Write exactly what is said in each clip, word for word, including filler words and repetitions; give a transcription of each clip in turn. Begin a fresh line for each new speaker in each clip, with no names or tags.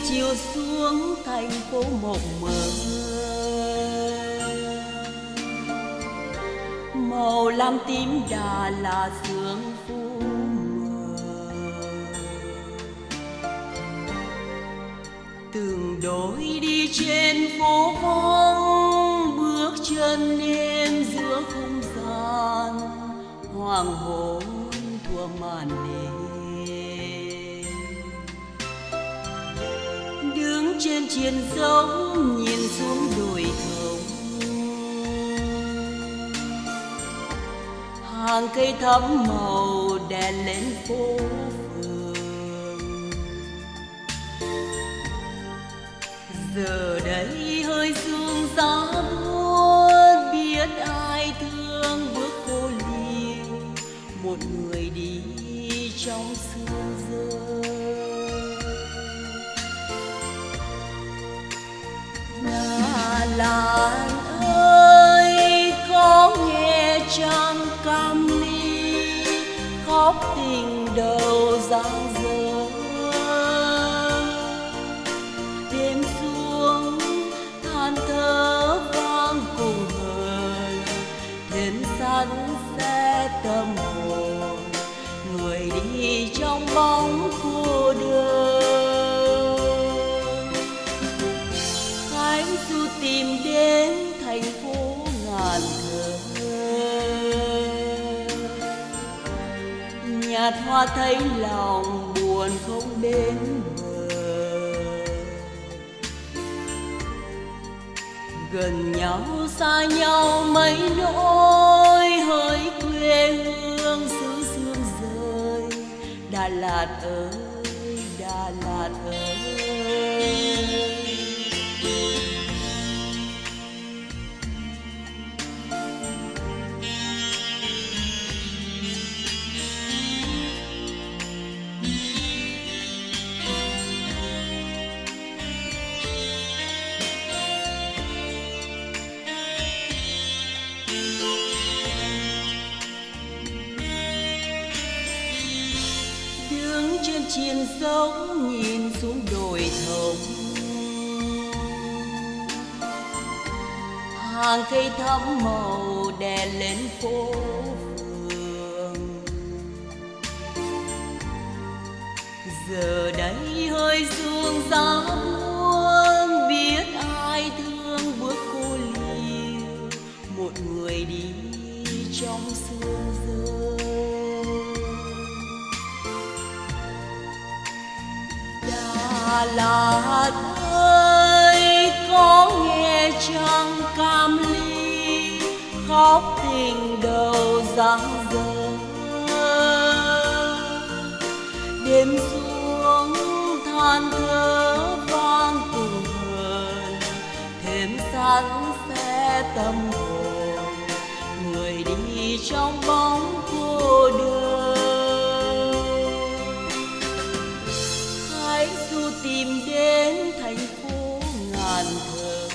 chiều xuống thành phố mộng mơ, màu lam tím Đà Lạt sương phủ mờ. Từng đôi đi trên phố vắng, bước chân em giữa không gian hoàng hôn thua màn đêm. Đứng trên triền dốc nhìn xuống đồi thông, hàng cây thắm màu đèn lên phố phường. Giờ đây hơi sương giá buốt, biết ai thương bước cô liêu, một người đi trong sương rơi. Đà Lạt ơi, có nghe chăng cam ly khóc tình đầu giang dở. Đêm xuống than thở vang cùng hờn, thêm sắt xe tâm hồn, người đi trong bóng cô đơn. Khách du tìm đến thành phố ngàn thơ, nhạt hoa thấy lòng buồn không đến bờ. Gần nhau xa nhau mấy nỗi, hỡi quê hương xứ sương rơi. Đà Lạt ơi, Đà Lạt ơi. Trên triền dốc nhìn xuống đồi thông, hàng cây thắm màu đèn lên phố phường. Giờ đây hơi sương giá buông, biết ai thương bước cô liêu, một người đi trong sương rơi. Đà Lạt ơi, có nghe chăng cam ly khóc tình đầu giang dở. Đêm xuống than thở vang cùng hờn, thêm sắt xe tâm hồn, người đi trong bóng cô đơn. Tìm đến thành phố ngàn thơ,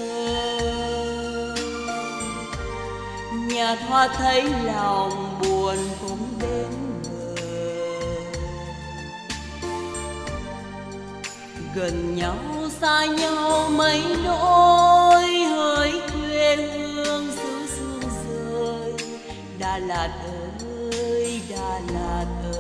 nhạt hoa thấy lòng buồn không đến bờ. Gần nhau xa nhau mấy nỗi, hỡi quê hương xứ sương rơi. Đà Lạt ơi, Đà Lạt ơi.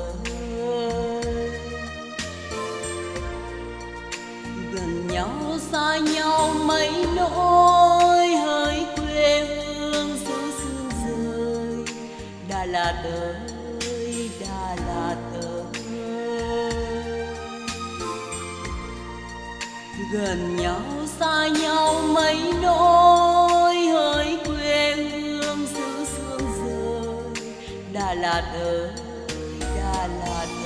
Gần nhau xa nhau mấy nỗi, hỡi quê hương xứ sương rơi. Đà Lạt ơi, Đà Lạt ơi. Gần nhau xa nhau mấy nỗi, hỡi quê hương xứ sương rơi. Đà Lạt ơi, Đà Lạt ơi.